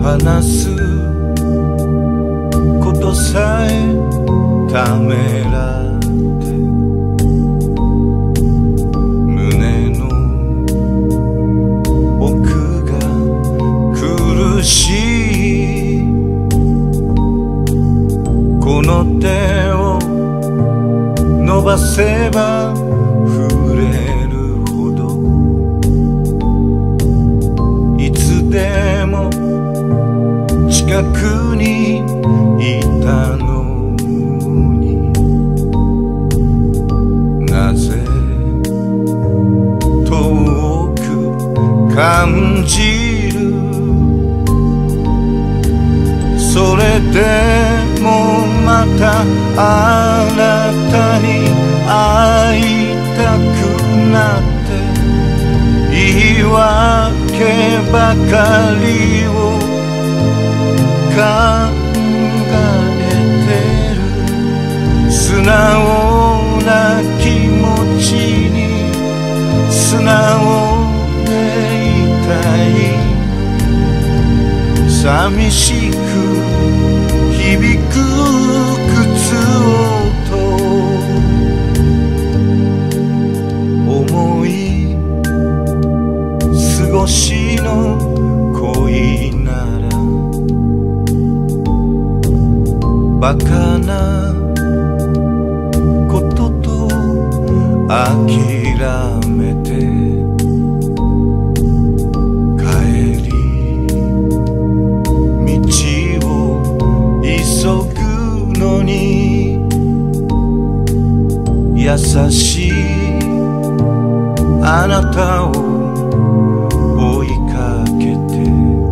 話すことさえためらって胸の奥が苦しい。この手を伸ばせば触れるほどいつでも近くにいたのに、なぜ遠く感じる。それでもまたあなたに会いたくなって言い訳ばかりを考えてる。素直な気持ちに素直でいたい。寂しく響く靴音、思い過ごしの恋ならバカなことと諦めて帰り道を急ぐのに、優しいあなたを追いかけて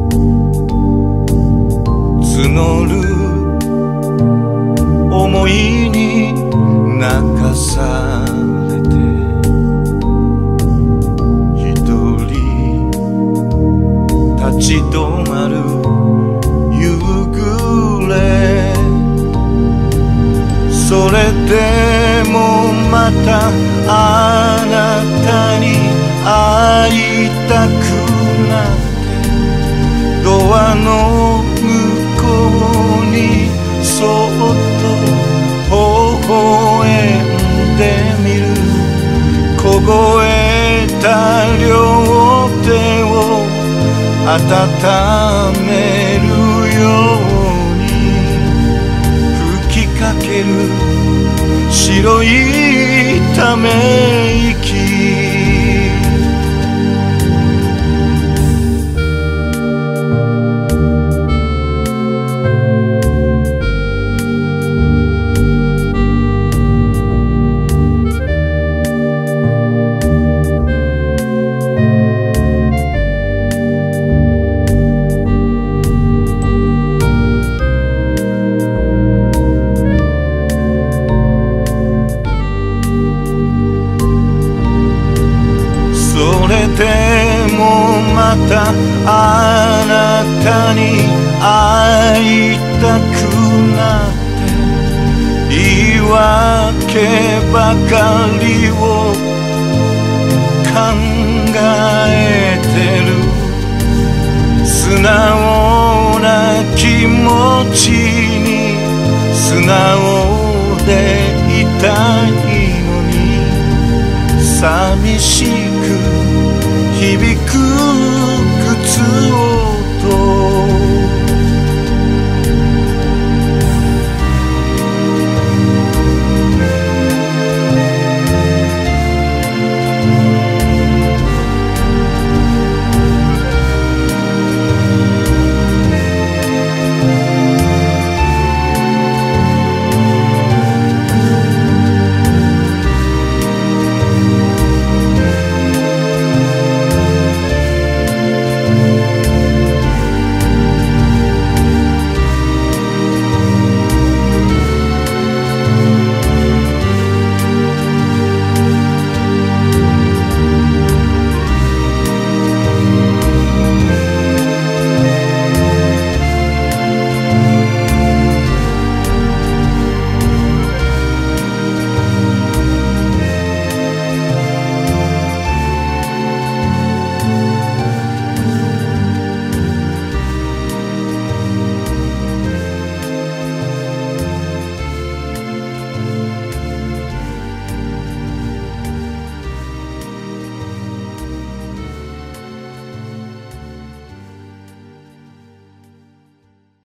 募る思いに泣かされて一人立ち止まる夕暮れ。それでもまたあなたに会いたくなってドアの向こうにそっと微笑んでみる。凍えた両手を温めるように吹きかける白いため息。でもまたあなたに会いたくなって言い訳ばかりを考えてる。素直な気持ちに素直でいたいのに、寂しく響く靴